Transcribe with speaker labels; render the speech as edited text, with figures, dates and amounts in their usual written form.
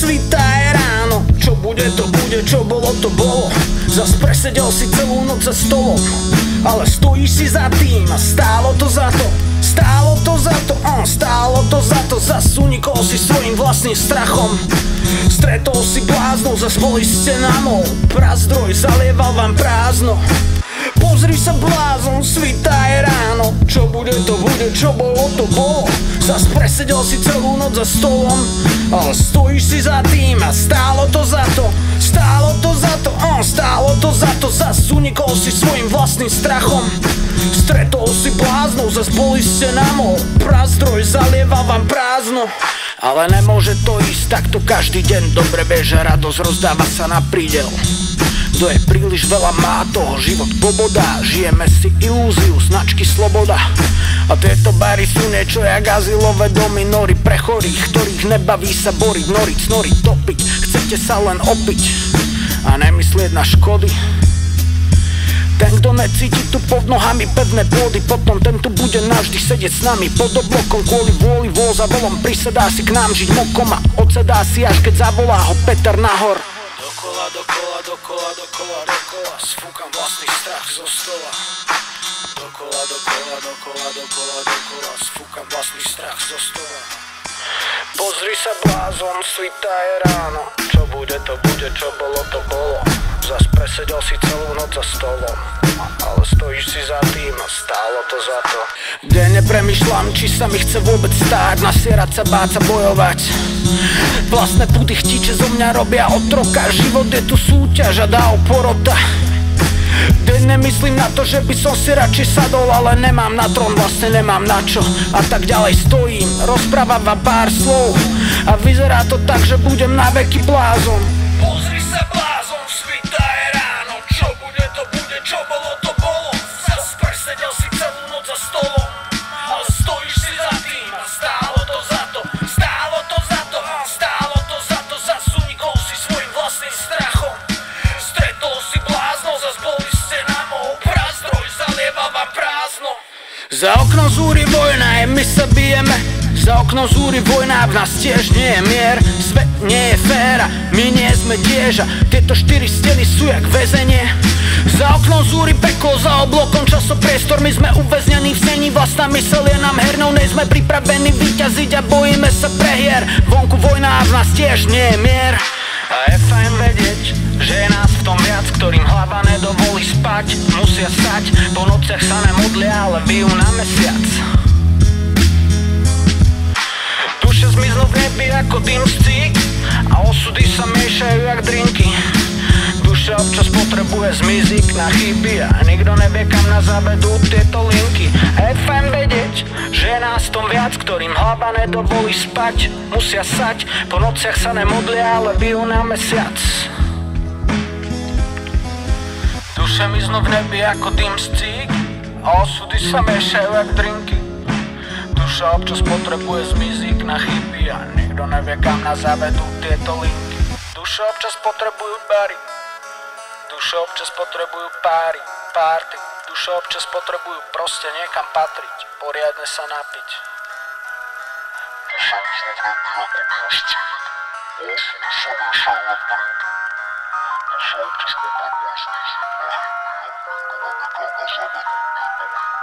Speaker 1: svitá je ráno. Čo bude, to bude, čo bolo, to bolo. Zas presedel si celú noc za stolom, ale stojíš si za tým a stálo to za to. Stálo to za to, stálo to za to. Zas unikol si svojim vlastným strachom. Stretol si bláznou, zas boli ste na mol. Prazdroj zalieval vám prázdno. Pozri sa blázon, svitá je ráno. Čo bude, to bude, čo bolo, to bolo. Zas presedel si celú noc za stolom, ale stojíš si za tým a stálo to za to. Stálo to za to, stálo to za to. Zas unikol si svojim vlastným strachom. Stretol si bláznou, zas boli ste na mol. Prazdroj zalieval vám prázdno. Ale nemôže to ísť takto každý deň. Dobre vieš, že radosť rozdáva sa na prídel. Kto je príliš veľa, má toho život pobodá. Žijeme si ilúziu, značky sloboda. A tieto bary sú niečo jak azylové domy. Nory pre chorých, ktorých nebaví sa boriť, noriť, snoriť, topiť. Chcete sa len opiť a nemyslieť na škody. Ten, kto necíti tu pod nohami pevné pôdy, potom ten tu bude navždy sedieť s nami pod oblokom. Kvôli vôli vol za volom prisedá si k nám žiť mokom a odsedá si, až keď zavolá ho Peter nahor. Dokola, dokola, dokola, dokola, dokola, sfúkam vlastný strach zo stola. Dokola, dokola, dokola, dokola, dokola, sfúkam vlastný strach zo stola. Pozri sa blázon, svitá je ráno. Čo bude, to bude, čo bolo, to bolo. Zas presedel si celú noc za stolom, ale stojíš si za tým a stálo to za to. Kde nepremýšľam, či sa mi chce vôbec stáť, nasierať sa, báť sa, bojovať. Vlastné pudy chtíče zo mňa robia otroka. Život je tu súťaž a dá porota. Kde nemyslím na to, že by som si radšej sadol, ale nemám na trón, vlastne nemám na čo. A tak ďalej stojím, rozprávam vám pár slov a vyzerá to tak, že budem na veky blázon. Pozri sa blázon, svitá je ráno. Čo bude, to bude, čo bolo, to bolo. Zas presedel si celú noc za stolom, ale stojíš si za tým a stálo to za to. Stálo to za to, stálo to za to. Zas unikol si svojim vlastným strachom. Stretol si bláznou, zas boli ste na mol. Prazdroj zalieva vám prázdno. Za oknom zúri vojna, my sa bijeme. Za oknom zúri vojna, v nás tiež nie je mier. Svet nie je fér a my nie sme tiež. A tieto štyri steny sú jak väzenie. Za oknom zúri peklo, za oblokom časopriestor. My sme uväznení v sení, vlastná mysel je nám hernou. Nej sme pripravení vyťaziť a bojíme sa prehier. Vonku vojna a v nás tiež nie je mier. A je fajn vedieť, že je nás v tom viac, ktorým hlava nedovolí spať. Musia stať, po nociach sa nemodlia, ale bijú na mesiac. Duše zmiznú v nebi ako dym z cík a osudy sa miešajú jak drinky. Duša občas potrebuje zmizik na chyby a nikto nevie, kam nás zavedú tieto linky. A je fajn vedieť, že je nás v tom viac, ktorým hlava nedovolí spať. Musia sať, po nociach sa nemodlia, ale bijú na mesiac. Duše miznú v nebi ako dym z cík a osudy sa miešajú jak drinky. Duša občas potrebuje zmizik na chyby a nikto nevie, kam nás zavedú tieto linky. Duše občas potrebujú bary, duše občas potrebujú páry, párty. Duše občas potrebujú proste niekam patriť, poriadne sa napiť. Duše miznú v nebi ako dym z cík a osudy sa miešajú jak drinky. Duše občas potrebuje zmizik na chyby a nikto nevie, kam nás zavedú tieto linky.